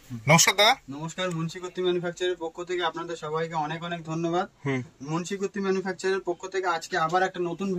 নমস্কার দাদা। নমস্কার। মুন্সি কুর্তি ম্যানুফ্যাকচারের পক্ষ থেকে আপনাদের সবাইকে অনেক অনেক ধন্যবাদ। মুন্সি কুর্তি ম্যানুফ্যাকচারের পক্ষ থেকে আজকে আবার একটা নতুন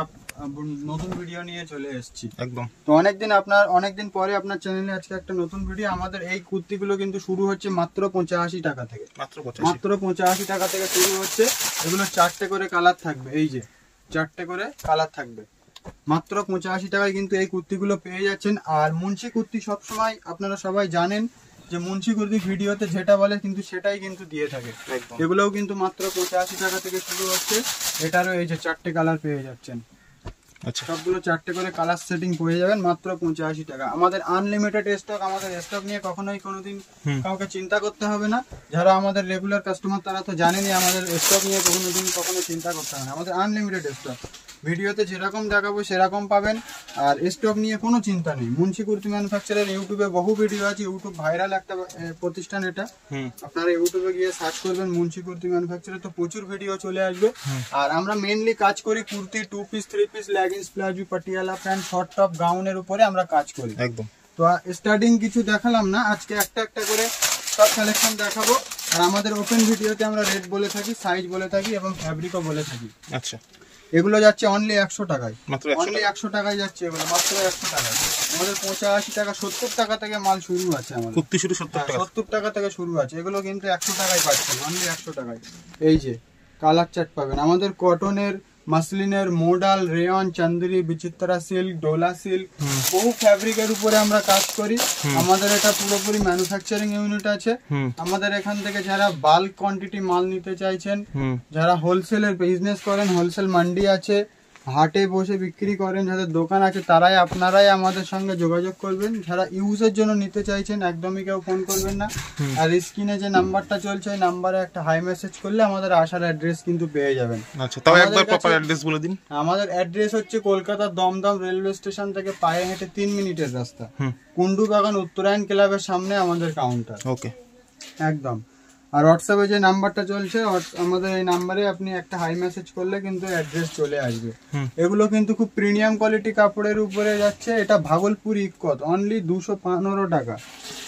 ভিডিও নিয়ে চলে এসেছি। একদম। তো অনেকদিন পরে আপনার চ্যানেলে আজকে একটা নতুন ভিডিও। আমাদের এই কুর্তিগুলো কিন্তু শুরু হচ্ছে মাত্র 85 টাকা থেকে। মাত্র 85 টাকা থেকে শুরু হচ্ছে। এগুলো 4টে করে কালার থাকবে। এই যে 4টে করে কালার থাকবে। মাত্র 85 টাকায় কিন্তু এই কুর্তিগুলো পেয়ে যাচ্ছেন। আর মুন্সি কুর্তি সবসময় আপনারা সবাই জানেন যে মুন্সি কুর্তি ভিডিওতে যেটা বলে কিন্তু সেটাই কিন্তু দিয়ে থাকে। এগুলোও কিন্তু মাত্র 85 টাকা থেকে শুরু হচ্ছে। এটারও এই যে 4টে কালার পেয়ে যাচ্ছেন। আচ্ছা, সবগুলো 4টে করে কালার সেটিং পেয়ে যাবেন মাত্র 85 টাকা। আমাদের আনলিমিটেড স্টক। আমাদের স্টক নিয়ে কোনোদিন কাউকে চিন্তা করতে হবে না। যারা আমাদের রেগুলার কাস্টমার তারা তো জানেনই আমাদের স্টক নিয়ে কখনো চিন্তা করতে হবে না। আমাদের আনলিমিটেড স্টক। ভিডিওতে যেরকম দেখাবো সেরকম পাবেন। আর স্টক নিয়ে কোনো চিন্তা নেই। মুন্সি কুর্তি ম্যানুফ্যাকচারের ইউটিউবে বহু ভিডিও আছে। ইউটিউব ভাইরাল একটা প্রতিষ্ঠান এটা। আপনারা ইউটিউবে গিয়ে সার্চ করবেন মুন্সি কুর্তি ম্যানুফ্যাকচারে, তো প্রচুর ভিডিও চলে আসবে। আর আমরা মেইনলি কাজ করি kurti, 2 piece, 3 piece, leggings, palazzo, Patiala pant, short top, গাউনের উপরে আমরা কাজ করি। একদম। তো স্টার্টিং কিছু দেখালাম না, আজকে একটা একটা করে সব কালেকশন দেখাবো। আর আমাদের ওপেন ভিডিওতে আমরা রেট বলে থাকি, সাইজ বলে থাকি এবং ফ্যাব্রিকও বলে থাকি। আচ্ছা, এগুলো যাচ্ছে অনলি 100 টাকায়। অনলি 100 টাকায় যাচ্ছে এগুলো, মাত্র 100 টাকায়। আমাদের 85 টাকা 70 টাকা থেকে মাল শুরু আছে। আমাদের কুর্তি শুরু 70 টাকা থেকে শুরু আছে। এগুলো কিন্তু 100 টাকায় পাচ্ছেন, অনলি 100 টাকায়। এই যে কালার চার্ট পাবেন। আমাদের কটনের, মাসলিনের, modal, rayon, Chanderi, Bichitra silk, Dola silk, বহু ফ্যাব্রিকের উপরে আমরা কাজ করি। আমাদের এটা পুরোপুরি ম্যানুফ্যাকচারিং ইউনিট আছে। আমাদের এখান থেকে যারা বাল্ক কোয়ান্টিটি মাল নিতে চাইছেন, যারা হোলসেলের বিজনেস করেন, হোলসেল মান্ডি আছে, হাটে বসে বিক্রি করেন, যাদের দোকান আছে, আপনারাই আমাদের সঙ্গে যোগাযোগ করবেন। যারা ইউজের জন্য নিতে চাইছেন একদমই কেউ ফোন করবেন না। আর স্ক্রিনে যে নাম্বারটা চলছে ওই নাম্বারে একটা হাই মেসেজ করলে আমাদের আসার অ্যাড্রেস কিন্তু পেয়ে যাবেন। আচ্ছা, তবে একবার প্রপার অ্যাড্রেস বলে দিন। আমাদের অ্যাড্রেস হচ্ছে কলকাতা দমদম রেলওয়ে স্টেশন থেকে পায়ে হেঁটে 3 মিনিটের রাস্তা। কুন্ডু বাগান উত্তরায়ণ ক্লাবের সামনে আমাদের কাউন্টার। ওকে, একদম। আর হোয়াটসঅ্যাপে যে নাম্বারটা চলছে আমাদের এই নাম্বারে আপনি একটা হাই মেসেজ করলে কিন্তু অ্যাড্রেস চলে আসবে। এগুলো কিন্তু খুব প্রিমিয়াম কোয়ালিটি কাপড়ের উপরে যাচ্ছে। এটা ভাগলপুর ইকত, অনলি 215 টাকা।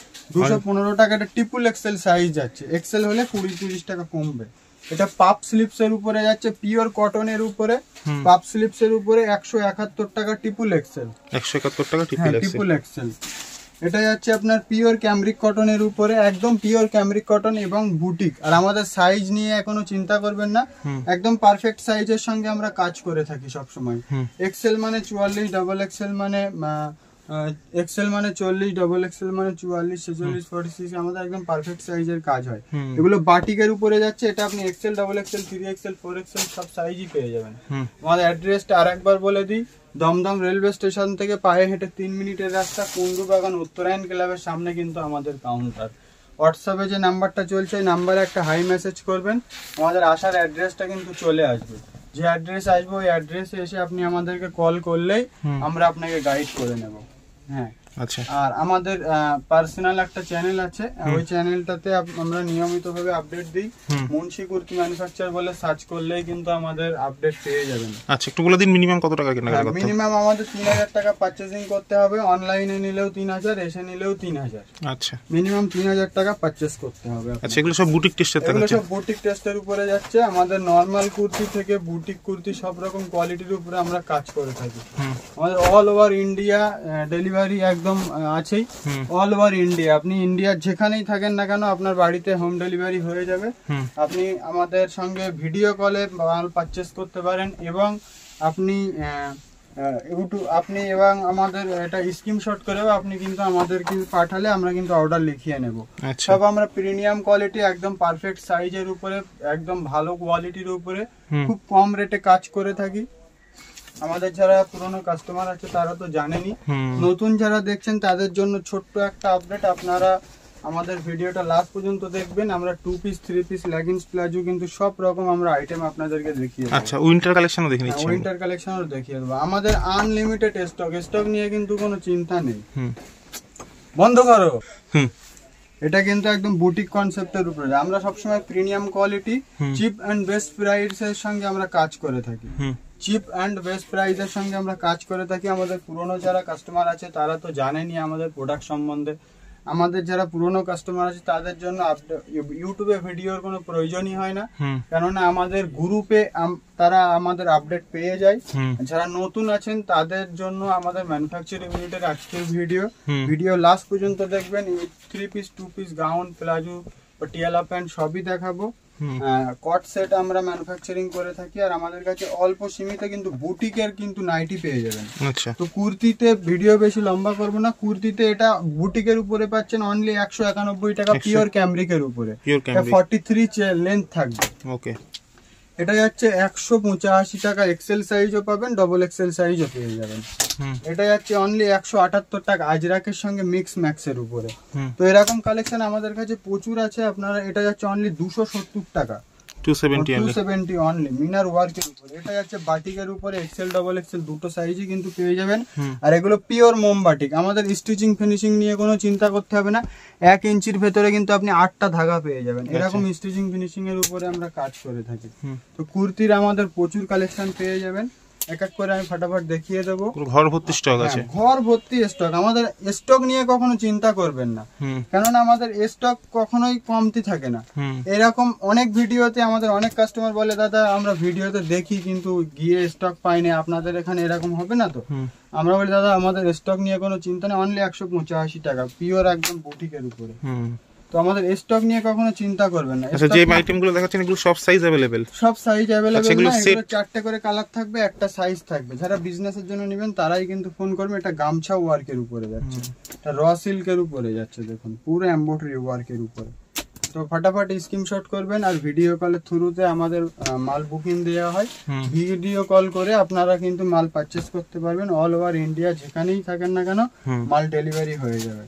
215 টাকা। এটা ট্রিপল এক্সেল সাইজ যাচ্ছে। এক্সেল হলে 20-30 টাকা কমবে। এটা পাপ স্লিপস এর উপরে যাচ্ছে, পিওর কটনের উপরে। পাপ স্লিপস এর উপরে 171 টাকা ট্রিপল এক্সেল। 171 টাকা ট্রিপল এক্সেল। এটা যাচ্ছে আপনার পিওর ক্যামরিক কটনের উপরে, একদম পিওর ক্যামরিক কটন এবং বুটিক। আর আমাদের সাইজ নিয়ে এখনো চিন্তা করবেন না, একদম পারফেক্ট সাইজের সঙ্গে আমরা কাজ করে থাকি সব সময়। এক্সেল মানে 44, ডাবল এক্সেল মানে এক্সেল মানে 40, ডাবল এক্সেল মানে 44, 46, 46। আমাদের একদম পারফেক্ট সাইজের কাজ হয়। এগুলো বাটিকের উপরে যাচ্ছে। এটা আপনি XL, double XL, 3 XL, 4 XL সব সাইজই পেয়ে যাবেন। আমাদের অ্যাড্রেসটা আরেকবার বলে দিই। দমদম রেলওয়ে স্টেশন থেকে পায়ে হেঁটে 3 মিনিটের রাস্তা, কুন্ডু বাগান উত্তরায়ণ ক্লাবের সামনে কিন্তু আমাদের কাউন্টার। হোয়াটসঅ্যাপে যে নাম্বারটা চলছে এই নাম্বারে একটা হাই মেসেজ করবেন, আমাদের আসার অ্যাড্রেসটা কিন্তু চলে আসবে। যে অ্যাড্রেস আসবে ওই অ্যাড্রেসে এসে আপনি আমাদেরকে কল করলেই আমরা আপনাকে গাইড করে নেব। হ্যাঁ, আচ্ছা। আর আমাদের পার্সোনাল একটা চ্যানেল আছে, ওই চ্যানেলটাতে আমরা নিয়মিতভাবে আপডেট দিই। মুন্সি কুর্তি ম্যানুফ্যাকচার বলে সার্চ করলেই কিন্তু আমাদের আপডেট পেয়ে যাবেন। আচ্ছা, একটু বলে দিন মিনিমাম কত টাকা কেনাকাটা করতে হবে? মিনিমাম আমাদের 3000 টাকা পারচেজিং করতে হবে। অনলাইনে নিলেও 3000, এসে নিলেও 3000। আচ্ছা, মিনিমাম 3000 টাকা পারচেজ করতে হবে। আচ্ছা, এগুলো সব বুটিক টেস্টের থাকে? এগুলো সব বুটিক টেস্টের উপরে যাচ্ছে। আমাদের নরমাল কুর্তি থেকে বুটিক কুর্তি সব রকম কোয়ালিটির উপরে আমরা কাজ করে থাকি। আমাদের অল ওভার ইন্ডিয়া ডেলিভারি একদম আছেই। অল ওভার ইন্ডিয়া, আপনি ইন্ডিয়ার যেখানেই থাকেন না কেন আপনার বাড়িতে হোম ডেলিভারি হয়ে যাবে। আপনি আমাদের সঙ্গে ভিডিও কলে মাল পারচেস করতে পারেন এবং আপনি এবং আমাদের এটা স্ক্রিনশট করেও আপনি কিন্তু আমাদেরকে পাঠালে আমরা কিন্তু অর্ডার লিখিয়ে নেব। সব আমরা প্রিমিয়াম কোয়ালিটি, একদম পারফেক্ট সাইজের উপরে, একদম ভালো কোয়ালিটির উপরে খুব কম রেটে কাজ করে থাকি। আমাদের যারা পুরনো কাস্টমার আছে তারা তো জানেনই। নতুন যারা দেখছেন তাদের জন্য ছোট্ট একটা আপডেট, আপনারা আমাদের ভিডিওটা লাস্ট পর্যন্ত দেখবেন। আমরা 2 পিস, 3 পিস, লেগিংস, প্লাজো কিন্তু সব রকম আমরা আইটেম আপনাদেরকে দেখিয়ে দেব। আচ্ছা, উইন্টার কালেকশনও দেখিয়ে দিচ্ছি। উইন্টার কালেকশনও দেখিয়ে দেব। আমাদের আনলিমিটেড স্টক নিয়ে কিন্তু কোনো চিন্তা নেই। বন্ধ করো। এটা কিন্তু একদম বুটিক কনসেপ্টের উপরে। আমরা সবসময় premium quality, cheap and best প্রাইসের সঙ্গে আমরা কাজ করে থাকি। চিপ অ্যান্ড বেস্ট প্রাইসের সঙ্গে আমরা কাজ করে থাকি। আমাদের পুরনো যারা কাস্টমার আছে তারা তো জানেনই আমাদের প্রোডাক্ট সম্বন্ধে। আমাদের যারা পুরনো কাস্টমার আছে তাদের জন্য ইউটিউবে ভিডিওর কোনো প্রয়োজনই হয় না, কেননা আমাদের গ্রুপে তারা আমাদের আপডেট পেয়ে যায়। যারা নতুন আছেন তাদের জন্য আমাদের ম্যানুফ্যাকচারিং ইউনিটের আজকের ভিডিও লাস্ট পর্যন্ত দেখবেন। 3 piece 2 piece gown, palazzo, Patiala pant সবই দেখাবো। কট সেট আমরা ম্যানুফ্যাকচারিং করে থাকি, আর আমাদের কাছে অল্প সীমিত কিন্তু বুটিকের কিন্তু নাইটি পেয়ে যাবেন। আচ্ছা, তো কুর্তিতে ভিডিও বেশি লম্বা করব না, কুর্তিতে এটা বুটিকের উপরে পাচ্ছেন অনলি 191 টাকা পিওর ক্যামব্রিকের উপরে। 43 লেন্থ থাকবে। ওকে, এটা যাচ্ছে 185 টাকা। এক্সেল সাইজও পাবেন, ডবল এক্সেল সাইজও পেয়ে যাবেন। এটা যাচ্ছে অনলি 178 টাকা আজরাকের সঙ্গে মিক্স ম্যাক্সের উপরে। তো এরকম কালেকশন আমাদের কাছে প্রচুর আছে। আপনারা এটা যাচ্ছে অনলি 270 টাকা, 270 অনলি মিনার ওয়ার্কের উপরে। এটা যাচ্ছে বাটিকের উপরে, এক্সেল ডবল এক্সেল দুটো সাইজই কিন্তু পেয়ে যাবেন। আর এগুলো পিওর মোম বাটিক। আমাদের স্টিচিং ফিনিশিং নিয়ে কোনো চিন্তা করতে হবে না। 1 ইঞ্চির ভেতরে কিন্তু আপনি 8টা ধাগা পেয়ে যাবেন। এরকম স্টিচিং ফিনিশিং এর উপরে আমরা কাজ করে থাকি। তো কুর্তির আমাদের প্রচুর কালেকশন পেয়ে যাবেন, এক এক করে আমি ফটাফট দেখিয়ে দেবো। ঘর ভর্তি স্টক আছে, ঘর ভর্তি স্টক। আমাদের স্টক নিয়ে কখনো চিন্তা করবেন না, কেননা আমাদের স্টক কখনোই কমতি থাকে না। এরকম অনেক ভিডিওতে আমাদের অনেক কাস্টমার বলে, দাদা আমরা ভিডিওতে দেখি কিন্তু গিয়ে স্টক পাই না, আপনাদের এখানে এরকম হবে না? তো আমরা বলি, দাদা আমাদের স্টক নিয়ে কোনো চিন্তা নেই, অনলি 185 টাকা পিওর একদম বুটিকের উপরে। তো আমাদের স্টক নিয়ে কখনো চিন্তা করবেন না। আচ্ছা, যে আইটেমগুলো দেখাচ্ছেন এগুলো সব সাইজ अवेलेबल? সব সাইজ अवेलेबल না, এগুলো 4টে করে কালার থাকবে, একটা সাইজ থাকবে। যারা বিজনেসের জন্য নেবেন তারাই কিন্তু ফোন করবেন। এটা গামছা ওয়ার্কের উপরে যাচ্ছে, এটা র সিল্কের উপরে যাচ্ছে, দেখুন পুরো এমব্রয়ডারি ওয়ার্কের উপরে। তো ফটাফট স্ক্রিনশট করবেন, আর ভিডিও কলের থ্রুতে আমাদের মাল বুকিং দেওয়া হয়। ভিডিও কল করে আপনারা কিন্তু মাল পারচেজ করতে পারবেন। অল ওভার ইন্ডিয়া যেখানেই থাকেন না কেন মাল ডেলিভারি হয়ে যাবে।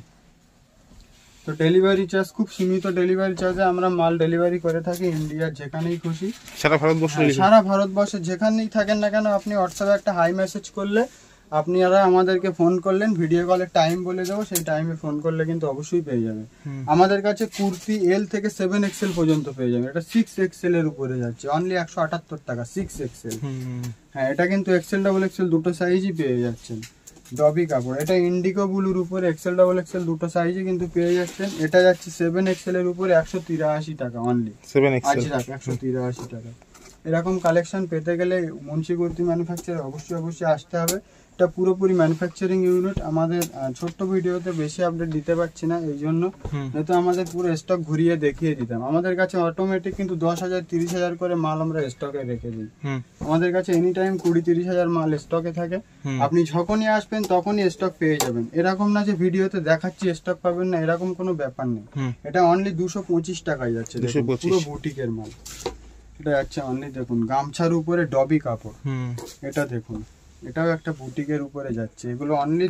তো ডেলিভারি চার্জ খুব সীমিত ডেলিভারি চার্জে আমরা মাল ডেলিভারি করে থাকি ইন্ডিয়ার যেখানেই খুশি, সারা ভারতবর্ষে যেখানেই থাকেন না কেন। আপনি হোয়াটসঅ্যাপে একটা হাই মেসেজ করলে আপনারা আমাদেরকে ফোন করলেন, ভিডিও কলের টাইম বলে দেবো, সেই টাইমে ফোন করলে কিন্তু অবশ্যই পেয়ে যাবে। আমাদের কাছে কুর্তি এল থেকে 7 এক্সেল পর্যন্ত পেয়ে যাবে। এটা 6 এক্সেল এর উপরে যাচ্ছে, অনলি 178 টাকা 6 এক্সেল। হ্যাঁ, এটা কিন্তু এক্সেল ডবল এক্সেল দুটো সাইজই পেয়ে যাচ্ছেন। ডবি কাপড়, এটা ইন্ডিগো ব্লুর উপরে এক্সেল ডবল এক্সেল দুটো সাইজে কিন্তু পেয়ে যাচ্ছেন। এটা যাচ্ছে 7 এক্সেল এর উপরে 183 টাকা অনলি। 7 এক্সেল 183 টাকা। এরকম কালেকশন পেতে গেলে মুন্সি কুর্তি ম্যানুফ্যাকচার অবশ্যই আসতে হবে। এটা পুরোপুরি ম্যানুফ্যাকচারিং ইউনিট। আমাদের ছোট্ট ভিডিওতে বেশি আপডেট দিতে পারছি না, এই জন্য যেহেতু আমাদের পুরো স্টক ঘুরিয়ে দেখিয়ে দিতাম। আমাদের কাছে অটোমেটিক কিন্তু 10,000 30,000 করে মাল আমরা স্টকে রেখে দিই। আমাদের কাছে এনি টাইম 20-30,000 মাল স্টকে থাকে। আপনি যখনই আসবেন তখনই স্টক পেয়ে যাবেন। এরকম না যে ভিডিওতে দেখাচ্ছি স্টক পাবেন না, এরকম কোনো ব্যাপার নেই। এটা অনলি 225 টাকায় যাচ্ছে, পুরো বুটিকের মাল। এটা যাচ্ছে অনলি, দেখুন গামছার উপরে ডবি কাপড়, এটা দেখুন, এটাও একটা বুটিকের উপরে যাচ্ছে। এগুলো অনলি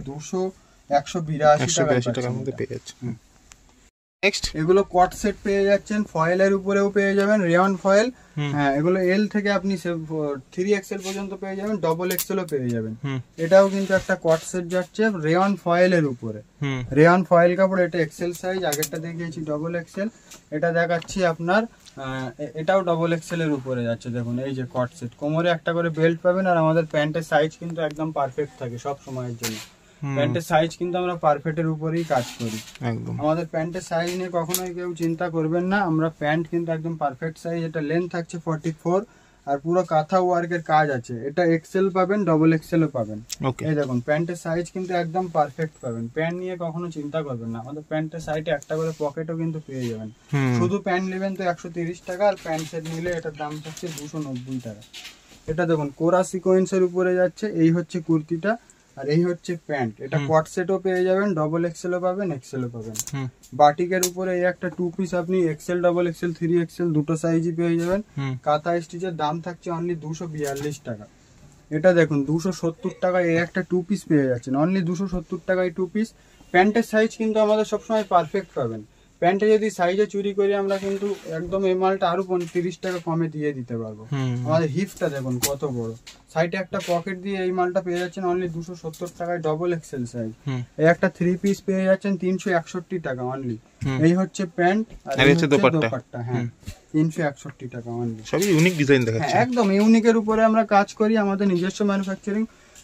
182 টাকার মধ্যে পেয়ে যাচ্ছে। নেক্সট এগুলো কট সেট পেয়ে যাচ্ছেন, ফয়েলের উপরেও পেয়ে যাবেন, রেয়ন ফয়েল। হ্যাঁ, এগুলো এল থেকে আপনি 3 এক্সেল পর্যন্ত পেয়ে যাবেন, ডবল এক্সেলও পেয়ে যাবেন। এটাও কিন্তু একটা কট সেট যাচ্ছে রেয়ন ফয়েলের উপরে। রেয়ন ফয়েল কাপড়, এটা এক্সেল সাইজ, আগেরটা দেখিয়েছি ডবল এক্সেল, এটা দেখাচ্ছি আপনার এটাও ডবল এক্সেল এর উপরে যাচ্ছে। দেখুন এই যে কট সেট, কোমরে একটা করে বেল্ট পাবেন। আর আমাদের প্যান্টের সাইজ কিন্তু একদম পারফেক্ট থাকে সব সময়ের জন্য। প্যান্টের সাইজ কিন্তু আমরা পারফেক্টের উপরেই কাজ করি একদম। আমাদের প্যান্টের সাইজ নিয়ে কখনোই কেউ চিন্তা করবেন না, আমরা প্যান্ট কিন্তু একদম পারফেক্ট সাইজ। এটা লেন্থ থাকছে 44, আর পুরো কাঁথা ওয়ার্কের কাজ আছে। এটা এক্সেল পাবেন, ডবল এক্সেলও পাবেন। এই দেখুন প্যান্টের সাইজ কিন্তু একদম পারফেক্ট পাবেন। প্যান্ট নিয়ে কখনো চিন্তা করবেন না। আমাদের প্যান্টের সাইডে একটা করে পকেটও কিন্তু পেয়ে যাবেন। শুধু প্যান্ট নেবেন তো 130 টাকা, আর প্যান্ট সেট নিলে এটার দাম থাকছে 290 টাকা। এটা দেখুন কোরা সিকোয়েন্সের উপরে যাচ্ছে। এই হচ্ছে কুর্তিটা, আর এই হচ্ছে প্যান্ট। এটা কট সেটও পেয়ে যাবেন, ডবল এক্সেলও পাবেন, এক্সেলও পাবেন। বাটিকের উপরে এই একটা 2 পিস আপনি এক্সেল ডবল এক্সেল 3 এক্সেল দুটো সাইজই পেয়ে যাবেন। কাঁথা স্টিচের দাম থাকছে অনলি 242 টাকা। এটা দেখুন 270 টাকায় এই একটা 2 পিস পেয়ে যাচ্ছেন, অনলি 270 টাকায় 2 পিস। প্যান্টের সাইজ কিন্তু আমাদের সবসময় পারফেক্ট পাবেন। প্যান্টে যদি সাইজে চুরি করি আমরা কিন্তু একদম এই মালটা আরো 30 টাকা কমে দিয়ে দিতে পারবো। আমাদের হিপটা দেখুন কত বড়, সাইডে একটা পকেট দিয়ে এই মালটা পেয়ে যাচ্ছেন অনলি 270 টাকায়, ডবল এক্সেল সাইজ। এই একটা 3 পিস পেয়ে যাচ্ছেন 361 টাকা অনলি। এই হচ্ছে প্যান্ট, আর এই হচ্ছে দোপাট্টা। হ্যাঁ, 361 টাকা অনলি। সবই ইউনিক ডিজাইন দেখাচ্ছে, একদম ইউনিকের উপরে আমরা কাজ করি। আমাদের নিজস্ব ম্যানুফ্যাকচারিং,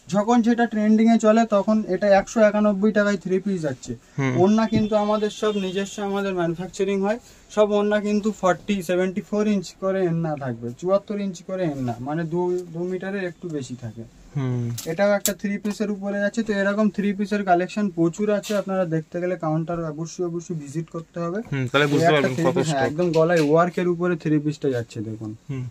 যখন যেটা ট্রেন্ডিং এ চলে তখন এটা 191 টাকায় 3 পিস যাচ্ছে। ওড়না কিন্তু আমাদের সব নিজস্ব আমাদের ম্যানুফ্যাকচারিং হয়, সব ওড়না কিন্তু 74 ইঞ্চ করে এন্না থাকবে, 74 ইঞ্চ করে এন্না, মানে 2 মিটারের একটু বেশি থাকে। এটাও একটা 3 পিসের উপরে যাচ্ছে। তো এরকম 3 পিসের কালেকশন প্রচুর আছে, আপনারা দেখতে গেলে কাউন্টার অবশ্যই ভিজিট করতে হবে, তাহলে বুঝতে পারবেন কত স্টক। একদম গলায় ওয়ার্কের উপরে 3 পিসটা যাচ্ছে দেখুন।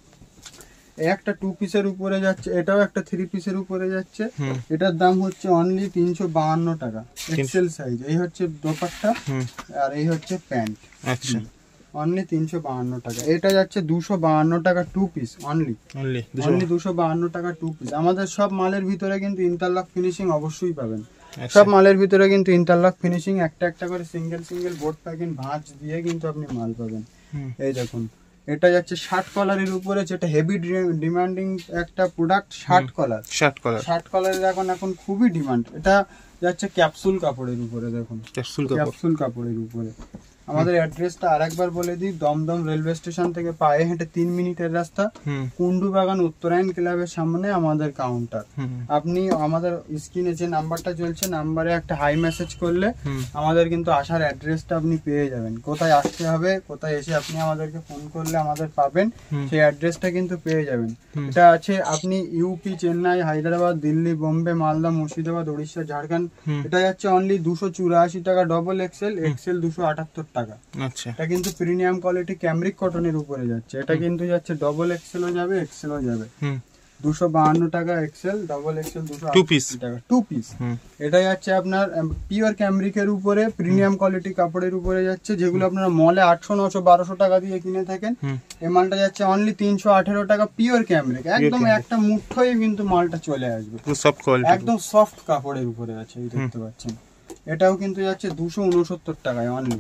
একটা 2 পিসের উপরে যাচ্ছে, এটাও একটা 3 পিসের উপরে যাচ্ছে। এটার দাম হচ্ছে অনলি 352 টাকা, এক্সেল সাইজ। এই হচ্ছে দোপাট্টা আর এই হচ্ছে প্যান্ট। আচ্ছা, অনলি 352 টাকা। এটা যাচ্ছে 252 টাকা 2 পিস, অনলি 252 টাকা 2 পিস। আমাদের সব মালের ভিতরে কিন্তু ইন্টারলক ফিনিশিং অবশ্যই পাবেন, সব মালের ভিতরে কিন্তু ইন্টারলক ফিনিশিং, একটা করে সিঙ্গেল বোর্ড প্যাকিং ভাঁজ দিয়ে কিন্তু আপনি মাল পাবেন। এই দেখুন, এটা যাচ্ছে শার্ট কলারের উপরে, যেটা হেভি ডিমান্ডিং একটা প্রোডাক্ট, শার্ট কলারের এখন খুবই ডিমান্ড। এটা যাচ্ছে ক্যাপসুল কাপড়ের উপরে, দেখুন ক্যাপসুল কাপড়ের উপরে। আমাদের অ্যাড্রেসটা আরেকবার বলে দিই, দমদম রেলওয়ে স্টেশন থেকে পায়ে হেঁটে 3 মিনিটের রাস্তা, কুন্ডু বাগান উত্তরায়ণ ক্লাবের সামনে আমাদের কাউন্টার। আপনি আমাদের স্ক্রিনে যে নাম্বারটা চলছে, নাম্বারে একটা হাই মেসেজ করলে আমাদের কিন্তু আসার অ্যাড্রেসটা আপনি পেয়ে যাবেন। কোথায় আসতে হবে, কোথায় এসে আপনি আমাদেরকে ফোন করলে আমাদের পাবেন, সেই অ্যাড্রেসটা কিন্তু পেয়ে যাবেন। এটা আছে আপনি ইউপি, চেন্নাই, হায়দ্রাবাদ, দিল্লি, বোম্বে, মালদা, মুর্শিদাবাদ, উড়িষ্যা, ঝাড়খণ্ড। এটা যাচ্ছে অনলি 284 টাকা ডবল এক্সেল, 278 টাকা। আচ্ছা, এটা কিন্তু প্রিমিয়াম কোয়ালিটি ক্যামরিক কটনের উপরে যাচ্ছে। এটা কিন্তু যাচ্ছে ডবল এক্সেলও যাবে, এক্সেলও যাবে। 252 টাকা এক্সেল, ডবল এক্সেল 280 টাকা 2 পিস। এটা যাচ্ছে আপনার পিওর ক্যামরিকের উপরে, প্রিমিয়াম কোয়ালিটি কাপড়ের উপরে যাচ্ছে, যেগুলো আপনারা মলে 800, 900, 1200 টাকা দিয়ে কিনে থাকেন। এই মালটা যাচ্ছে অনলি 318 টাকা পিওর ক্যামরিক। একদম একটা মুঠোয় কিন্তু মালটা চলে আসবে, একদম সফট কাপড়ের উপরে আছে, এই দেখতে পাচ্ছেন। এটাও কিন্তু যাচ্ছে 269 টাকায়, অনলি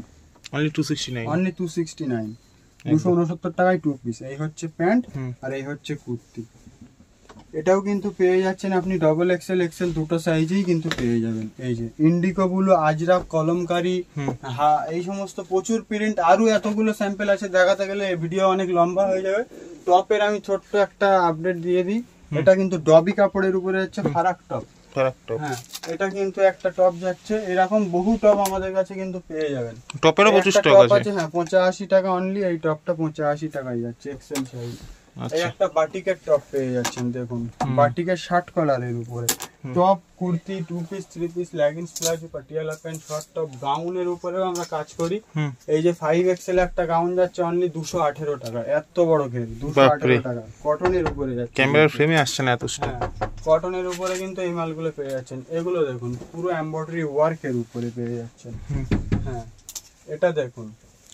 269 টাকায় 2 পিস। এই হচ্ছে প্যান্ট আর এই হচ্ছে কুর্তি। এটাও কিন্তু পেয়ে যাচ্ছেন আপনি ডবল এক্সেল, দুটো সাইজেই কিন্তু পেয়ে যাবেন। এই যে ইন্ডিগো ব্লু, আজরাক, কলমকারি, এই সমস্ত প্রচুর প্রিন্ট, আরো এতগুলো স্যাম্পল আছে, দেখাতে গেলে ভিডিও অনেক লম্বা হয়ে যাবে। টপের আমি ছোট্ট একটা আপডেট দিয়ে দিই। এটা কিন্তু ডবি কাপড়ের উপরে হচ্ছে ফারাক টপ। হ্যাঁ, এটা কিন্তু একটা টপ যাচ্ছে, এরকম বহু টপ আমাদের কাছে কিন্তু পেয়ে যাবেন। টপেরও প্রচুর স্টক আছে। হ্যাঁ, 85 টাকা অনলি। এই টপটা 85 টাকায় যাচ্ছে, এক্সেল সাইজ। এই একটা বাটিকের টপ পেয়ে যাচ্ছেন, দেখুন বাটিকের শার্ট কলারের উপরে top, kurti, 2 piece, 3 piece, leggings, palazzo, Patiala pant, short top, গাউনের উপরেও আমরা কাজ করি। এই যে 5 এক্সেল একটা গাউন যাচ্ছে অনলি 218 টাকা, এত বড় ঘের, 218 টাকা। কটনের উপরে যাচ্ছে, ক্যামেরার ফ্রেমে আসছে না এত স্টক। কটনের উপরে কিন্তু এই মালগুলো পেয়ে যাচ্ছেন। এগুলো দেখুন পুরো এমব্রয়ডারি ওয়ার্কের উপরে পেয়ে যাচ্ছেন। হ্যাঁ, এটা দেখুন,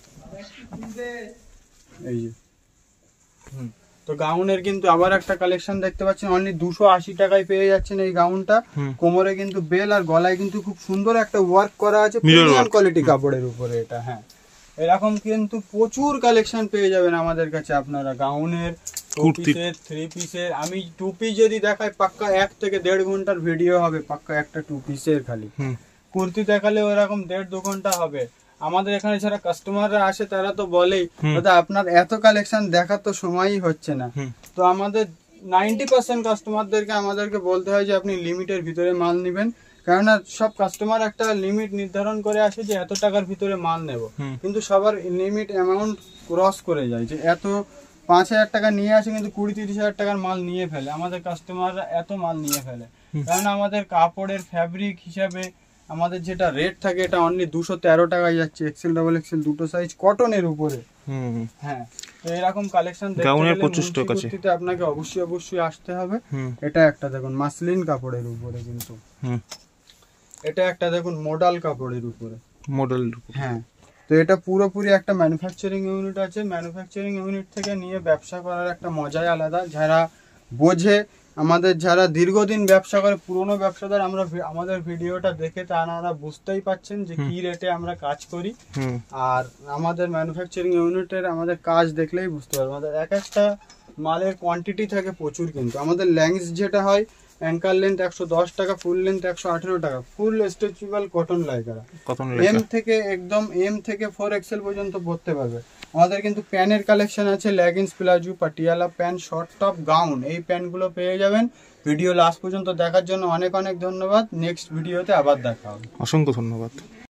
এই যে তো গাউনের কিন্তু আবার একটা কালেকশন দেখতে পাচ্ছেন, অনলি 280 টাকায় পেয়ে যাচ্ছেন এই গাউনটা। কোমরে কিন্তু বেল আর গলায় কিন্তু খুব সুন্দর একটা ওয়ার্ক করা আছে, প্রিমিয়াম কোয়ালিটি কাপড়ের উপরে এটা। হ্যাঁ, এরকম কিন্তু প্রচুর কালেকশন পেয়ে যাবেন আমাদের কাছে আপনারা, গাউনের, 2 পিসের, 3 পিসের। আমি 2 পিস যদি দেখাই পাক্কা 1 থেকে 1.5 ঘন্টার ভিডিও হবে, পাক্কা একটা 2 পিসের। খালি কুর্তি দেখালে ওরকম 1.5-2 ঘন্টা হবে। আমাদের এখানে যারা কাস্টমাররা আসে তারা তো বলেই, দাদা আপনার এত কালেকশন দেখার তো সময়ই হচ্ছে না। তো আমাদের 90% কাস্টমারদেরকে আমাদেরকে বলতে হয় যে আপনি লিমিটের ভিতরে মাল নেবেন, কেননা সব কাস্টমার একটা লিমিট নির্ধারণ করে আসে যে এত টাকার ভিতরে মাল নেব, কিন্তু সবার লিমিট অ্যামাউন্ট ক্রস করে যায়, যে এত 5,000 টাকা নিয়ে আসে কিন্তু 20-30 হাজার টাকার মাল নিয়ে ফেলে। আমাদের কাস্টমাররা এত মাল নিয়ে ফেলে, কারণ আমাদের কাপড়ের ফ্যাব্রিক হিসাবে আমাদের যেটা রেট থাকে এটা অনলি 213 টাকায় যাচ্ছে, এক্সেল, ডাবল এক্সেল দুটো সাইজ, কটনের উপরে। হ্যাঁ, তো এরকম কালেকশন গাউনের প্রচুর স্টক আছে, আপনাকে অবশ্যই আসতে হবে। এটা একটা দেখুন মাসলিন কাপড়ের উপরে, কিন্তু এটা একটা দেখুন মডেল কাপড়ের উপরে, হ্যাঁ। তো এটা পুরোপুরি একটা ম্যানুফ্যাকচারিং ইউনিট আছে। ম্যানুফ্যাকচারিং ইউনিট থেকে নিয়ে ব্যবসা করার একটা মজাই আলাদা। যারা বোঝে, আমাদের যারা দীর্ঘদিন ব্যবসা করে, পুরনো ব্যবসাদার, আমরা আমাদের ভিডিওটা দেখে তারা বুঝতেই পাচ্ছেন যে কি রেটে আমরা কাজ করি। আর আমাদের ম্যানুফ্যাকচারিং ইউনিটের আমাদের কাজ দেখলেই বুঝতে পারবো। আমাদের এক একটা মালের কোয়ান্টিটি থাকে প্রচুর, কিন্তু আমাদের লেন্থ যেটা হয়, অ্যাঙ্কার লেন্থ 110 টাকা, ফুল লেন্থ 118 টাকা, full stretchable cotton Lycra, M থেকে একদম M থেকে 4 এক্সেল পর্যন্ত পরতে পারবে। আমাদের কিন্তু প্যানের কালেকশন আছে, leggings, palazzo, Patiala pant, short top, gown, এই প্যান্টগুলো পেয়ে যাবেন। ভিডিও লাস্ট পর্যন্ত দেখার জন্য অনেক অনেক ধন্যবাদ। নেক্সট ভিডিওতে আবার দেখা হবে। অসংখ্য ধন্যবাদ।